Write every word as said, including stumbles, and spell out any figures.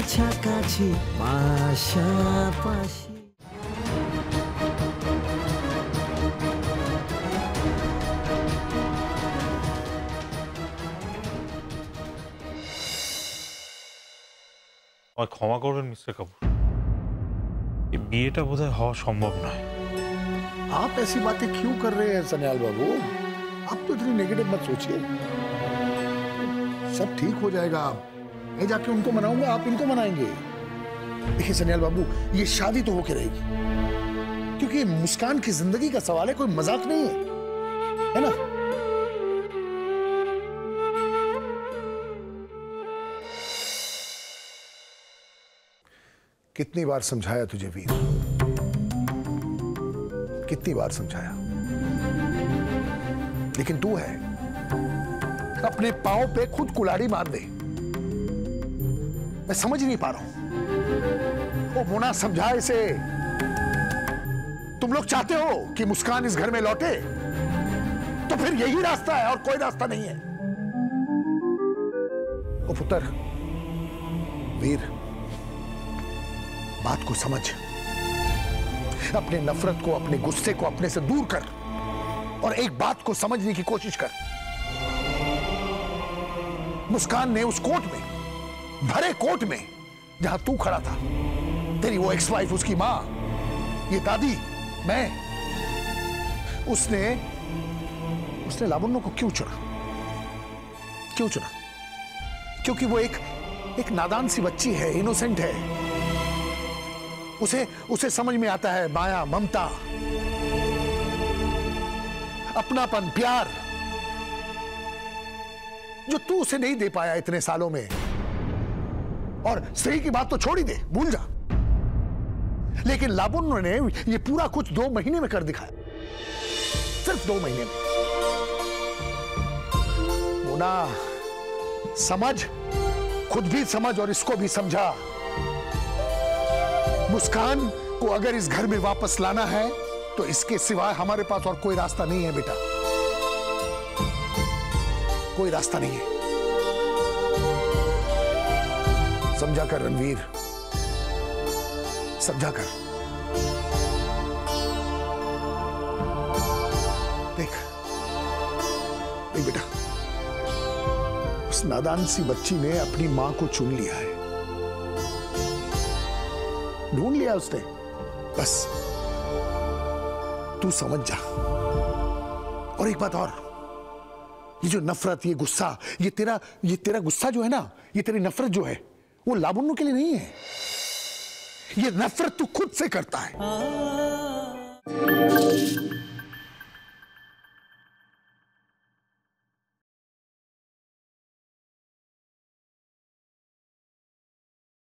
কাছাকাছি পাশাপাশি। ক্ষমা করবেন মিস্টার কাপুর, এই বিয়েটা বোধহয় হওয়া সম্ভব নয়। आप ऐसी बातें क्यों कर रहे हैं सन्याल बाबू? आप तो इतनी नेगेटिव मत सोचिए, सब ठीक हो जाएगा। मैं जाके उनको मनाऊंगा, आप इनको मनाएंगे। देखिए सन्याल बाबू, ये शादी तो होके रहेगी, क्योंकि ये मुस्कान की जिंदगी का सवाल है, कोई मजाक नहीं है, है ना? कितनी बार समझाया तुझे वीर, कितनी बार समझाया, लेकिन तू है अपने पांव पे खुद कुल्हाड़ी मार दे। मैं समझ नहीं पा रहा हूं। ओ मोना, समझा इसे। तुम लोग चाहते हो कि मुस्कान इस घर में लौटे, तो फिर यही रास्ता है और कोई रास्ता नहीं है। ओ पुत्र वीर, बात को समझ, अपने नफरत को, अपने गुस्से को अपने से दूर कर और एक बात को समझने की कोशिश कर। मुस्कान ने उस कोर्ट में, भरे कोर्ट में जहां तू खड़ा था, तेरी वो एक्स वाइफ, उसकी मां, ये दादी, मैं, उसने उसने लावण्य को क्यों चुना? क्यों चुना? क्योंकि वो एक एक नादान सी बच्ची है, इनोसेंट है। उसे उसे समझ में आता है माया, ममता, अपनापन, प्यार, जो तू उसे नहीं दे पाया इतने सालों में। और सही की बात तो छोड़ ही दे, भूल जा। लेकिन लावण्य ने ये पूरा कुछ दो महीने में कर दिखाया, सिर्फ दो महीने में। मोना, समझ, खुद भी समझ और इसको भी समझा। मुस्कान को अगर इस घर में वापस लाना है तो इसके सिवाय हमारे पास और कोई रास्ता नहीं है बेटा, कोई रास्ता नहीं है। समझा कर रणवीर, समझा कर। देख देख बेटा, उस नादान सी बच्ची ने अपनी मां को चुन लिया है, ढूंढ लिया उसने, बस तू समझ जा। और एक बात और, ये जो नफरत, ये गुस्सा, ये तेरा ये तेरा गुस्सा जो है ना, ये तेरी नफरत जो है, वो लावण्य के लिए नहीं है। ये नफरत तू खुद से करता है।